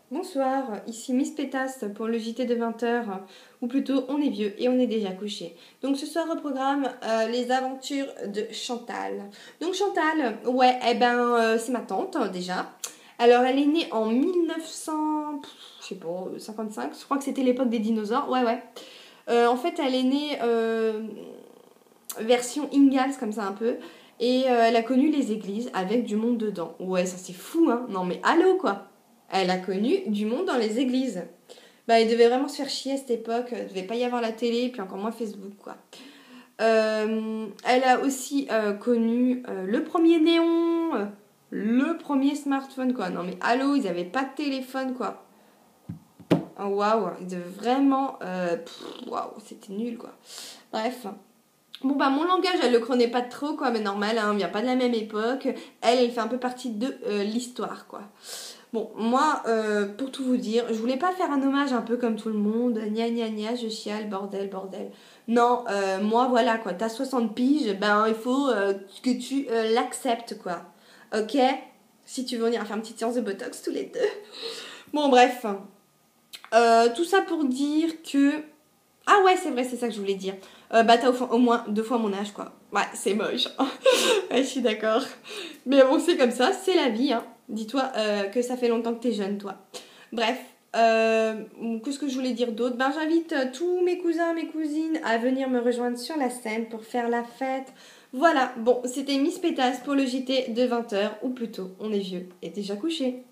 Bonsoir, ici Miss Pétasse pour le JT de 20h, ou plutôt on est vieux et on est déjà couché. Donc ce soir au programme, les aventures de Chantal. Donc Chantal, ouais, c'est ma tante déjà. Alors elle est née en 1900, je sais pas, 55, je crois que c'était l'époque des dinosaures, ouais. En fait elle est née version Ingalls comme ça un peu. Et elle a connu les églises avec du monde dedans. Ouais, ça c'est fou, hein. Non mais allô quoi. Elle a connu du monde dans les églises. Bah, elle devait vraiment se faire chier à cette époque. Il devait pas y avoir la télé, puis encore moins Facebook, quoi. Elle a aussi connu le premier néon, le premier smartphone, quoi. Non mais allô, ils avaient pas de téléphone, quoi. Oh, waouh, ils devaient vraiment... Waouh, c'était nul, quoi. Bref. Bon bah mon langage elle le connaît pas trop quoi mais normal hein, on vient pas de la même époque. Elle fait un peu partie de l'histoire quoi. Bon moi pour tout vous dire je voulais pas faire un hommage un peu comme tout le monde, gna gna gna je chiale bordel bordel. Non moi voilà quoi, t'as 60 piges, ben il faut que tu l'acceptes quoi. Ok. Si tu veux venir faire une petite séance de botox tous les deux. Bon bref. Tout ça pour dire que ah ouais, c'est vrai, c'est ça que je voulais dire. T'as au moins 2 fois mon âge, quoi. Ouais, c'est moche. Ouais, je suis d'accord. Mais bon, c'est comme ça, c'est la vie, hein. Dis-toi que ça fait longtemps que t'es jeune, toi. Bref, qu'est-ce que je voulais dire d'autre? Ben, j'invite tous mes cousins, mes cousines à venir me rejoindre sur la scène pour faire la fête. Voilà, bon, c'était Miss Pétasse pour le JT de 20h, ou plutôt, on est vieux et déjà couché.